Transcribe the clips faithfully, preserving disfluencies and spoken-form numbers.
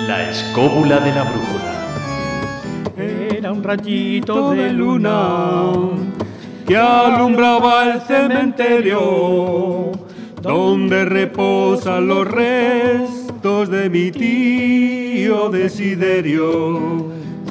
La escóbula de la brújula. Era un rayito de luna que alumbraba el cementerio donde reposan los restos de mi tío Desiderio.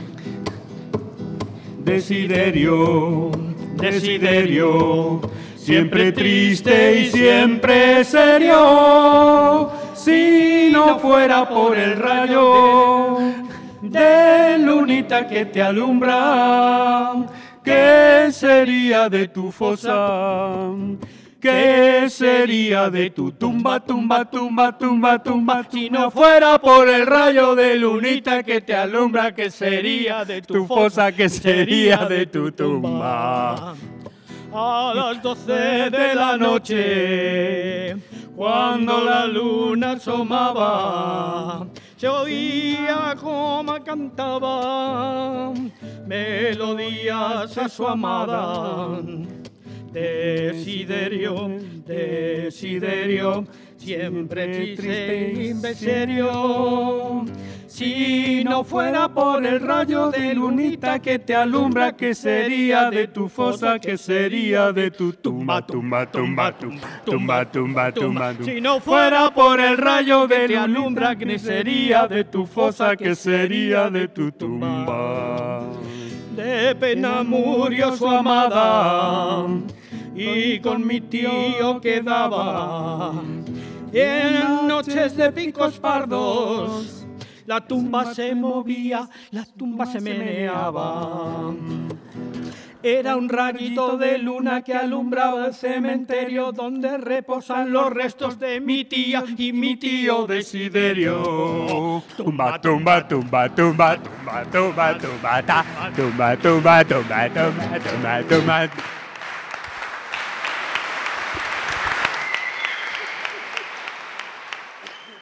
Desiderio, Desiderio, siempre triste y siempre serio. Si no fuera por el rayo de lunita que te alumbra, ¿qué sería de tu fosa? ¿Qué sería de tu tumba, tumba, tumba, tumba, tumba? Si no fuera por el rayo de lunita que te alumbra, ¿qué sería de tu fosa? ¿Qué sería de tu tumba? A las doce de la noche, cuando la luna asomaba, se oía cómo cantaba melodías a su amada. Desiderio, Desiderio, siempre triste y serio. Si no fuera por el rayo de lunita que te alumbra, ¿qué sería de tu fosa? ¿Qué sería de tu tumba, tumba, tumba, tumba, tumba, tumba, tumba? Si no fuera por el rayo que te alumbra, ¿qué sería de tu fosa? ¿Qué sería de tu tumba? De pena murió su amada y con mi tío quedaba. En noches de picos pardos la tumba se movía, la tumba se meneaba. Era un rayito de luna que alumbraba el cementerio donde reposan los restos de mi tía y mi tío Desiderio. Tumba, tumba, tumba, tumba, tumba, tumba, tumba, ta, tumba, tumba, tumba, tumba, tumba, tumba.